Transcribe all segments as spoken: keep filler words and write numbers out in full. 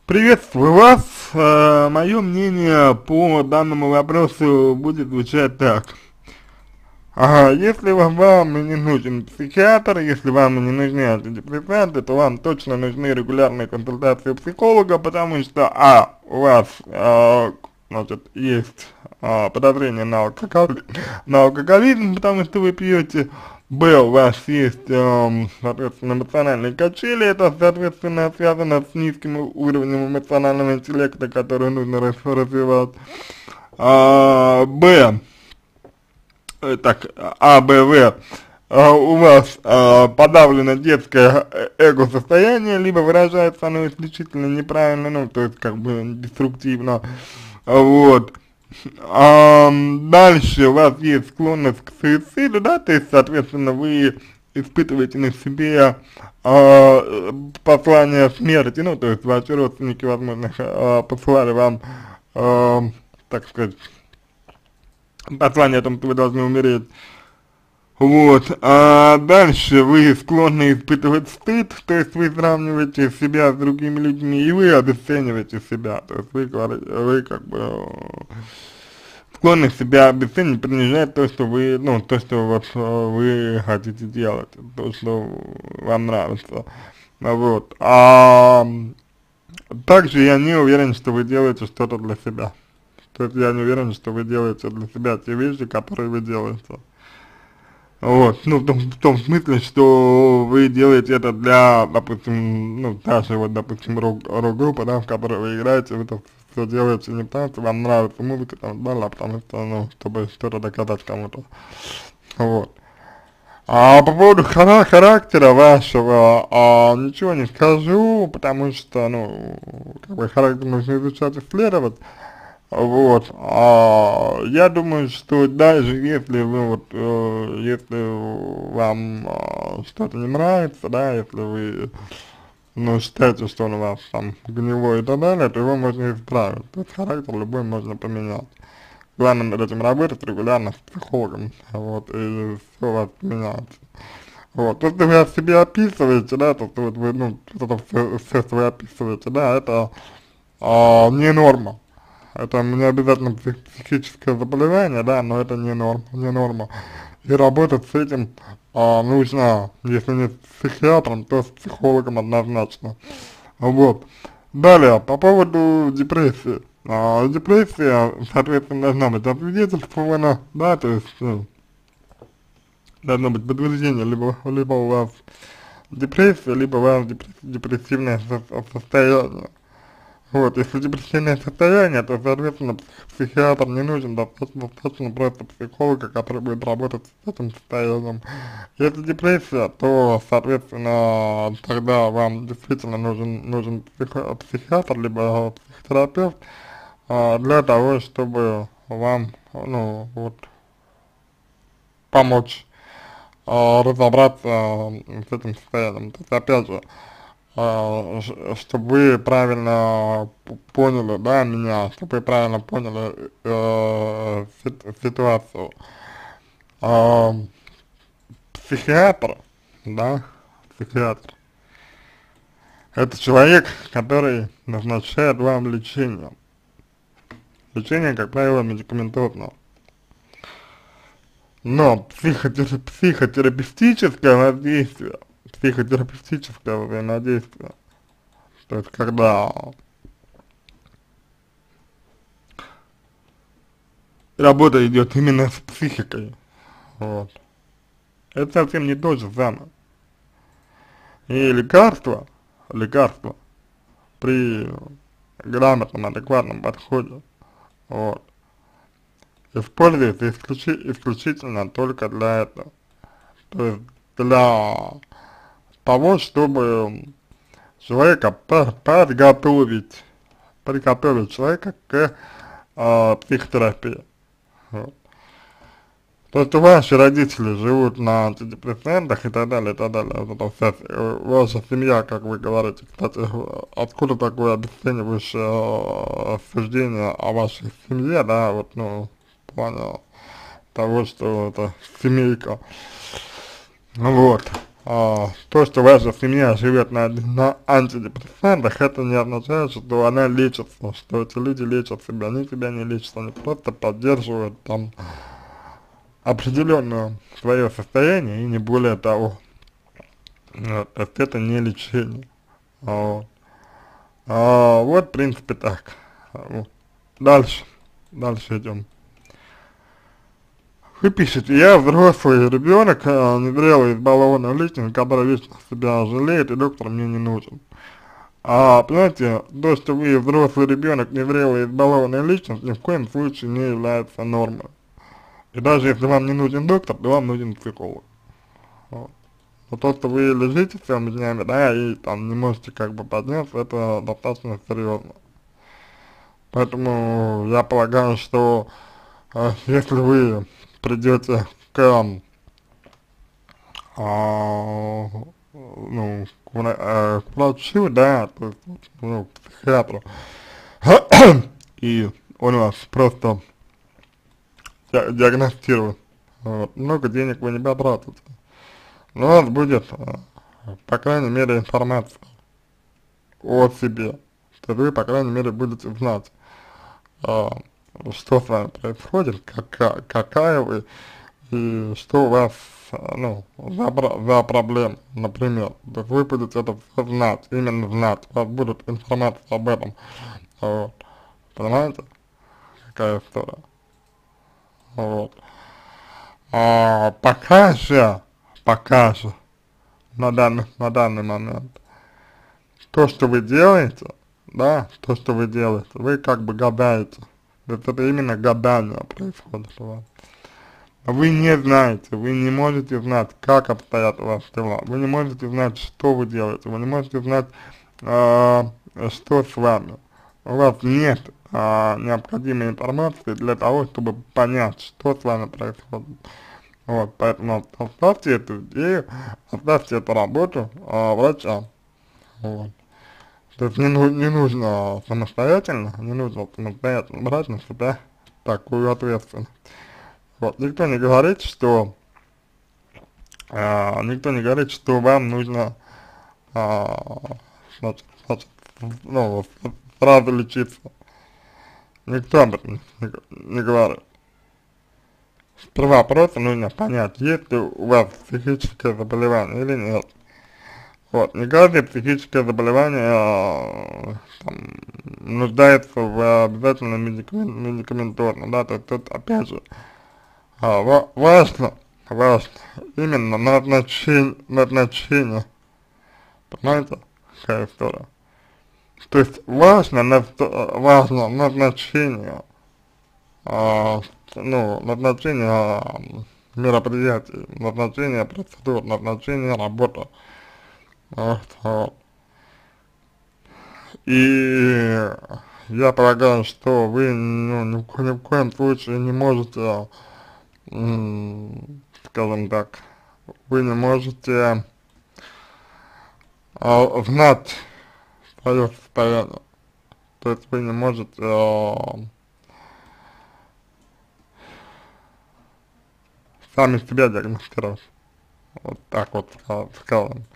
Приветствую вас. Э, мое мнение по данному вопросу будет звучать так. Ага, если вам, вам не нужен психиатр, если вам не нужны антидепрессанты, то вам точно нужны регулярные консультации у психолога, потому что, а, у вас, э, значит, есть э, подозрение на алкоголизм, на алкоголизм, потому что вы пьете. Б, у вас есть, эм, соответственно, эмоциональные качели, это, соответственно, связано с низким уровнем эмоционального интеллекта, который нужно рас- развивать. А, Б, э, так, А, Б, В, а, у вас а, подавлено детское э- эго-состояние, либо выражается оно исключительно неправильно, ну, то есть, как бы, деструктивно, вот. Ам, дальше у вас есть склонность к суициду, да, то есть, соответственно, вы испытываете на себе а, послание смерти, ну, то есть, ваши родственники, возможно, а, посылали вам, а, так сказать, послание о том, что вы должны умереть. Вот, а дальше вы склонны испытывать стыд, то есть вы сравниваете себя с другими людьми, и вы обесцениваете себя, то есть вы, говорите, вы как бы э, склонны себя обесценить, принижать то, что вы, ну, то, что вот э, вы хотите делать, то, что вам нравится, вот. А также я не уверен, что вы делаете что-то для себя, то есть я не уверен, что вы делаете для себя те вещи, которые вы делаете. Вот, ну, в том, в том смысле, что вы делаете это для, допустим, ну, нашей вот, допустим, рок, рок-группа, да, в которой вы играете, вы это все делаете не потому, что вам нравится музыка, там, да, а потому что, ну, чтобы что-то доказать кому-то, вот. А по поводу хара характера вашего, а, ничего не скажу, потому что, ну, как бы характер нужно изучать, исследовать, вот, а, я думаю, что даже если вы вот, э, если вам а, что-то не нравится, да, если вы, ну, считаете, что он у вас там гнилой и так далее, то его можно исправить, то есть характер любой можно поменять. Главное над этим работать регулярно с психологом, вот, и все у вас меняется. Вот, то, что вы о себе описываете, да, то, что вот вы, ну, это все, все, что вы описываете, да, это а, не норма. Это не обязательно псих- психическое заболевание, да, но это не норма, не норма. И работать с этим а, нужно, если не с психиатром, то с психологом однозначно. Вот. Далее, по поводу депрессии. А, депрессия, соответственно, должна быть освидетельствована, да, то есть, ну, должно быть подтверждение, либо, либо у вас депрессия, либо у вас депресс- депрессивное со- состояние. Вот, если депрессивное состояние, то, соответственно, психиатр не нужен, достаточно, достаточно просто психолога, который будет работать с этим состоянием. Если депрессия, то, соответственно, тогда вам действительно нужен, нужен психо психиатр, либо психотерапевт, а, для того, чтобы вам, ну, вот, помочь а, разобраться с этим состоянием. То есть, опять же, а, чтобы вы правильно п- поняли, да, меня, чтобы вы правильно поняли э, сит- ситуацию. А, психиатр, да, психиатр, это человек, который назначает вам лечение. Лечение, как правило, медикаментозно. Но психотера- психотерапевтическое воздействие, психотерапевтическое взаимодействие, то есть когда работа идет именно с психикой, вот, это совсем не то же самое. И лекарства, лекарства при грамотном, адекватном подходе, вот, используется исключи, исключительно только для этого. То есть для того, чтобы человека по- подготовить, подготовить человека к э, психотерапии. Вот. То есть ваши родители живут на антидепрессантах и так далее, и так далее. Вот это вся, э, ваша семья, как вы говорите, кстати, э, откуда такое обесценивающее э, суждение о вашей семье, да, вот, ну, в плане того, что это семейка, вот. а, то, что ваша семья живет на, на антидепрессантах, это не означает, что она лечится, что эти люди лечат себя, они себя не лечат, они просто поддерживают там определенное свое состояние и не более того. Вот, то есть это не лечение. Вот, а, вот в принципе так. Вот. Дальше, дальше идем. Вы пишете: я взрослый ребенок, а, незрелый избалованный личность, который вечно себя жалеет, и доктор мне не нужен. А, понимаете, то, что вы взрослый ребенок, незрелый избалованная личность, ни в коем случае не является нормой. И даже если вам не нужен доктор, то вам нужен психолог. Вот. Но то, что вы лежите целыми днями, да, и там не можете как бы подняться, это достаточно серьезно. Поэтому я полагаю, что э, если вы придете к, а, ну, к, вра- э, к врачу, да, то есть, ну, к психиатру, и он вас просто ди- диагностирует, вот, много денег вы не потратите, но у вас будет, э, по крайней мере, информация о себе, то есть вы, по крайней мере, будете знать, э, что с вами происходит, какая, какая вы, и что у вас, э, ну, за, про- за проблем, например. То есть вы будете это все знать, именно знать, у вас будет информация об этом, вот, понимаете, какая история, вот. А пока же, пока же, на данный, на данный момент, то, что вы делаете, да, то, что вы делаете, вы как бы гадаете, то есть это именно гадание происходит у вас. Вы не знаете, вы не можете знать, как обстоят у вас дела, вы не можете знать, что вы делаете, вы не можете знать, э, что с вами. У вас нет э, необходимой информации для того, чтобы понять, что с вами происходит. Вот, поэтому оставьте эту идею, оставьте эту работу э, врача. Вот. То есть не, ну, не нужно самостоятельно, не нужно самостоятельно брать на себя такую ответственность. Вот, никто не говорит, что а, никто не говорит, что вам нужно а, значит, значит, ну, сразу лечиться. Никто об этом не, не говорит. Сперва просто нужно понять, есть ли у вас психическое заболевание или нет. Вот, не каждое психическое заболевание а, там, нуждается в обязательно медикамен, медикаментозно, да, то есть тут опять же а, ва важно, важно именно назначение, назначение, понимаете, какая история. То есть важно, наз- важно назначение, а, ну, назначение а, мероприятий, назначение процедур, назначение работы. Вот, вот. И я полагаю, что вы, ну, ни в, ко- ни в коем случае не можете, м, скажем так, вы не можете а, знать свое состояние. То есть вы не можете а, сами себя диагностировать. Вот так вот ска- скажем.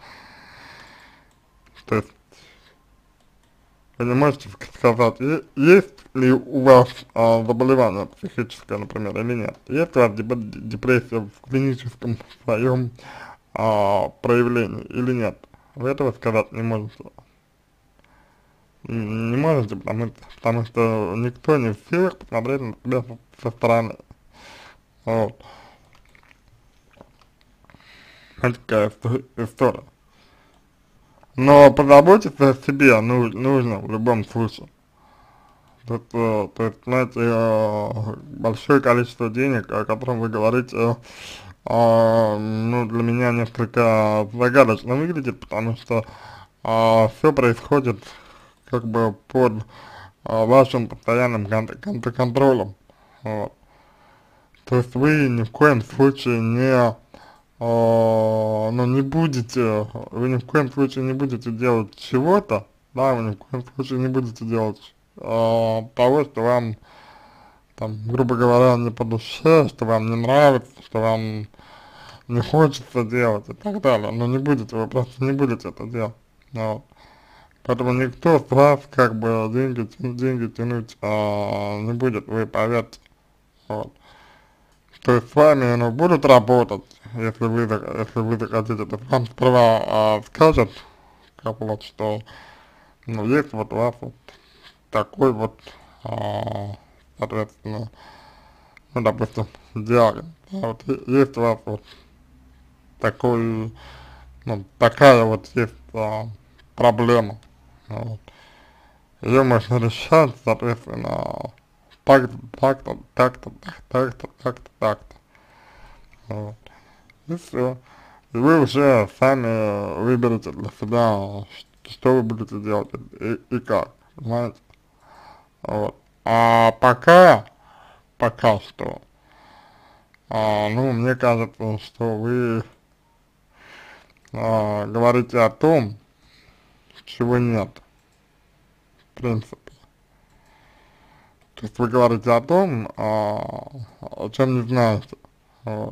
То есть вы не можете ск- сказать, е- есть ли у вас а, заболевание психическое, например, или нет. Есть у вас деп- депрессия в клиническом своем а, проявлении или нет. Вы этого сказать не можете. М, Не можете, потому, потому что никто не в силах посмотреть на себя со, со стороны. Вот. Это такая исто- история. Но позаботиться о себе ну, нужно в любом случае. Тут, э, то есть, знаете, э, большое количество денег, о котором вы говорите, э, а, ну, для меня несколько загадочно выглядит, потому что а, все происходит как бы под а, вашим постоянным кон кон контролем. Вот. То есть вы ни в коем случае не, а, ну, не будете, вы ни в коем случае не будете делать чего-то, да, вы ни в коем случае не будете делать а, того, что вам, там, грубо говоря, не по душе, что вам не нравится, что вам не хочется делать и так далее, но не будете, вы просто не будете это делать, вот. Поэтому никто с вас как бы деньги, тя- деньги тянуть а, не будет, вы поверьте, вот. То есть с вами, ну, будут работать, если вы, зах- если вы захотите, то вам сперва а, скажут, как вот, что, ну, есть вот у вас вот такой вот, а, соответственно, ну, допустим, диагноз, да, вот е- есть у вас вот такой, ну, такая вот есть а, проблема, вот. Ее можно решать, соответственно, так-то, так-то, так-то, так-то, так-то, так-то, вот. И все. И вы уже сами выберете для себя, ш- что вы будете делать и, и как, понимаете? Вот. А пока, пока что, а, ну, мне кажется, что вы а, говорите о том, чего нет, в принципе. То есть вы говорите о том, а, о чем не знаете, вот.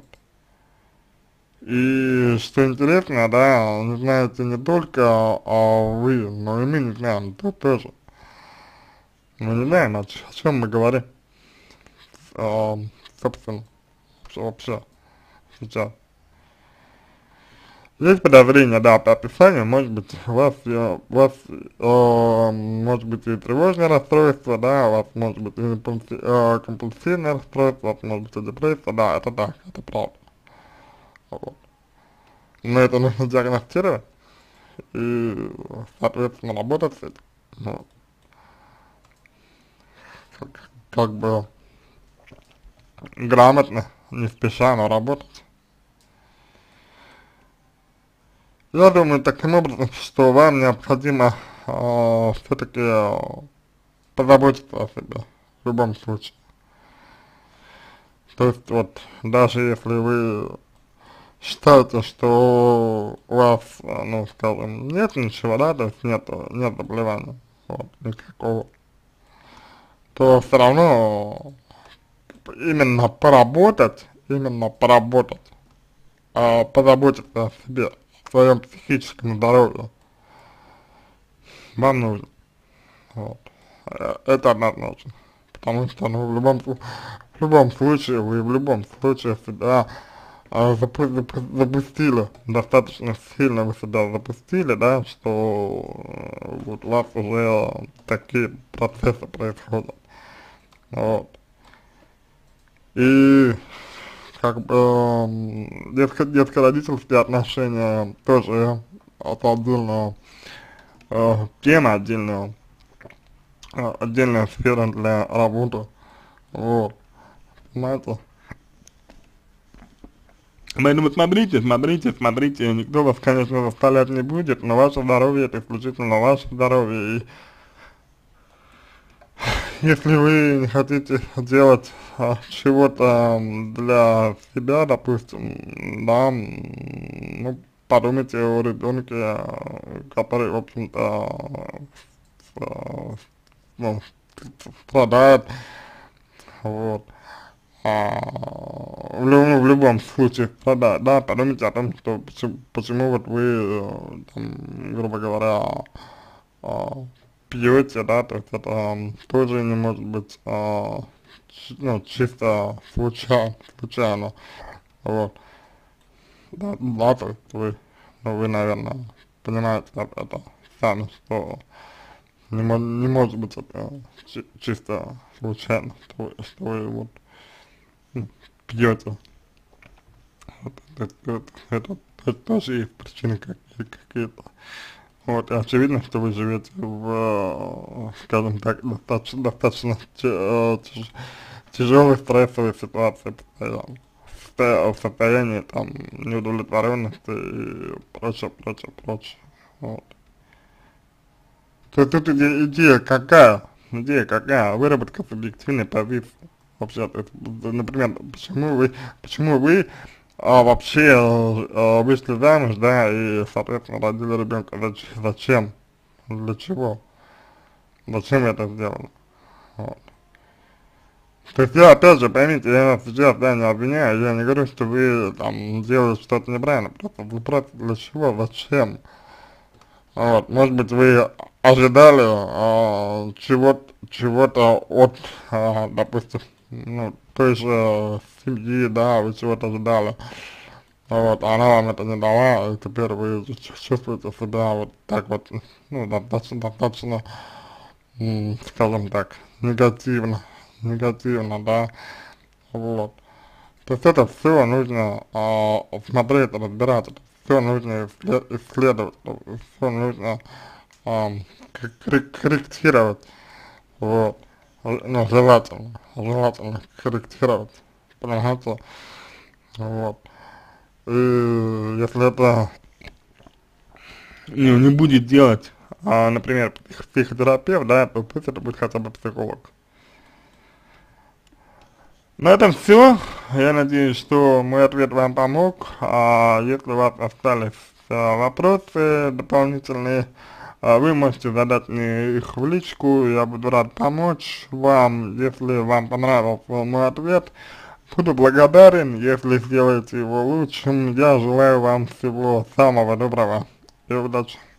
И что интересно, да, не знаете не только а, вы, но и мы не знаем, то тоже. Мы не знаем, о, ч- о чем мы говорим, а, собственно, что вообще сейчас. Есть подозрение, да, по описанию, может быть, у вас, э, у вас э, может быть и тревожное расстройство, да, у вас может быть и импульси- э, компульсивное расстройство, у вас может быть и депрессия, да, это так, это правда. Вот. Но это нужно диагностировать и, соответственно, работать с этим. Ну, как, как бы грамотно, не спеша, но работать. Я думаю, таким образом, что вам необходимо э, все-таки э, позаботиться о себе в любом случае. То есть вот, даже если вы считаете, что у вас, э, ну, скажем, нет ничего, да, то есть нет, нет заболевания, вот, никакого, то все равно именно поработать, именно поработать, а позаботиться о себе, о своем психическом здоровье вам нужно, вот. Э, Это однозначно, потому что, ну, в любом, слу- в любом случае, вы в любом случае себя а, запу- запу- запустили, достаточно сильно вы себя запустили, да, что э, вот у вас уже такие процессы происходят, вот. И как бы м, детско- детско-родительские отношения тоже это отдельная э, тема, отдельная, э, отдельная сфера для работы, вот, понимаете? Поэтому смотрите, смотрите, смотрите, никто вас, конечно, заставлять не будет, но ваше здоровье это исключительно ваше здоровье, и если вы не хотите делать а, чего-то м, для себя, допустим, да, м, ну, подумайте о ребенке, а, который, в общем-то, с- а, ну, страдает, вот. А, в, лю- в любом случае страдает, да, подумайте о том, что почему, почему вот вы, э, там, грубо говоря, а, пьете, да, то есть это м, тоже не может быть, а, чи- ну, чисто случайно, случайно, вот, да, да, то есть вы, ну, вы, наверное, понимаете это, это сами, что не, мо- не может быть это чи- чисто случайно, что вы, что вы вот пьете, вот, это, это, это, это тоже есть причины какие- какие-то. Вот, и очевидно, что вы живете в, э, скажем так, достаточно, достаточно тяжелой стрессовой ситуации постоянно, в сото- в состоянии там неудовлетворенности и прочее, прочее, прочее. Вот. То есть тут иде- идея какая? Идея какая? Выработка субъективной позиции. Вообще, то есть, например, почему вы, почему вы а, вообще э, э, вышли замуж, да, и, соответственно, родили ребенка? Зач- Зачем? Для чего? Зачем я это сделал? Вот. То есть я, опять же, поймите, я вас сейчас, да, не обвиняю, я не говорю, что вы там делаете что-то неправильно, просто вопрос для чего, зачем? Вот, может быть, вы ожидали а, чего-то, чего-то от, а, допустим, ну, той же семьи, да, вы чего-то ожидали, вот, а она вам это не дала, и теперь вы чу- чувствуете себя вот так вот, ну, достаточно, достаточно, м, скажем так, негативно, негативно, да, вот. То есть это все нужно а, смотреть, разбирать, это все нужно исслед- исследовать, все нужно ам, к- коррек- корректировать, вот, Л- ну, желательно, желательно корректировать, понимаете, вот, и если это, ну, не будет делать, а, например, псих- психотерапевт, да, то пусть это будет хотя бы психолог. На этом все. Я надеюсь, что мой ответ вам помог. А если у вас остались а, вопросы дополнительные, а, вы можете задать мне их в личку. Я буду рад помочь вам. Если вам понравился мой ответ, буду благодарен, если сделаете его лучшим. Я желаю вам всего самого доброго и удачи.